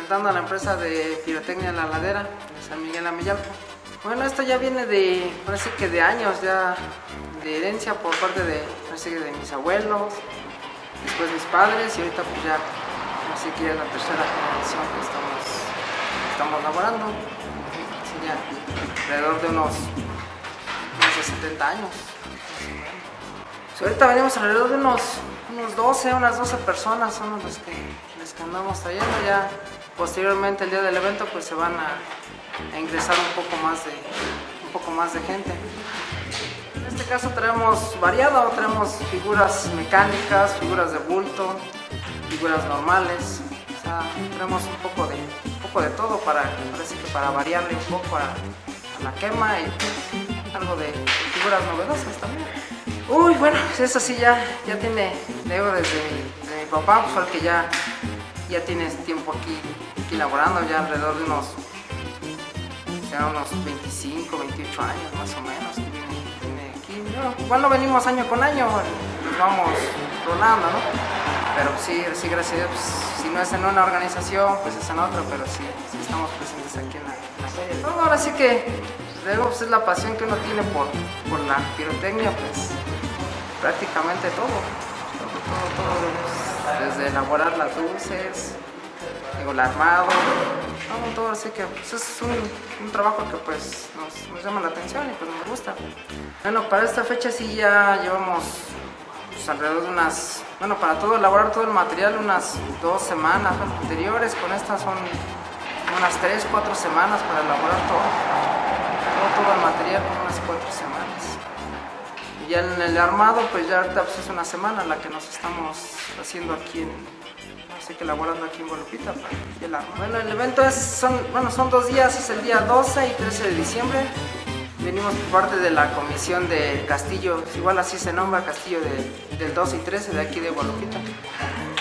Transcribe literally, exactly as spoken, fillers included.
representando a la empresa de pirotecnia La Ladera de San Miguel Ameyalco. Bueno, esto ya viene de, parece que de años ya, de herencia por parte de, parece que de mis abuelos, después mis padres y ahorita pues ya, así que ya es la tercera generación que estamos, estamos laborando, así ya alrededor de unos, unos setenta años. Ahorita venimos alrededor de unos, unos doce, unas doce personas son los que, los que andamos trayendo. Ya posteriormente el día del evento pues se van a, a ingresar un poco más de, un poco más de gente. En este caso traemos variado, traemos figuras mecánicas, figuras de bulto, figuras normales. O sea, tenemos un poco de, un poco de todo para, parece que para variarle un poco a, a la quema y pues, algo de, de figuras novedosas también. Uy, bueno, eso sí ya, ya tiene, luego desde mi, de mi papá, pues el que ya, ya tiene tiempo aquí, aquí laborando, ya alrededor de unos, ya unos veinticinco, veintiocho años más o menos, que viene, viene aquí. No, igual no venimos año con año, nos vamos rolando, ¿no? Pero sí, sí, gracias a Dios, pues, si no es en una organización, pues es en otra, pero sí, sí estamos presentes aquí en la, en la feria. Todo ahora sí que, luego pues es la pasión que uno tiene por, por la pirotecnia, pues prácticamente todo, todo, todo, todo, desde elaborar las luces, digo, el armado, todo, todo, así que pues, es un, un trabajo que pues nos, nos llama la atención y pues nos gusta. Bueno, para esta fecha sí ya llevamos pues, alrededor de unas, bueno, para todo, elaborar todo el material, unas dos semanas anteriores, con estas son unas tres, cuatro semanas para elaborar todo, todo, todo el material, unas cuatro semanas. Y ya en el armado, pues ya ahorita pues, es una semana la que nos estamos haciendo aquí en, así que elaborando aquí en Volupita para el armado. Bueno, el evento es, son, bueno, son dos días, es el día doce y trece de diciembre. Venimos por parte de la comisión del castillo, igual así se nombra, castillo de, del doce y trece de aquí de Volupita.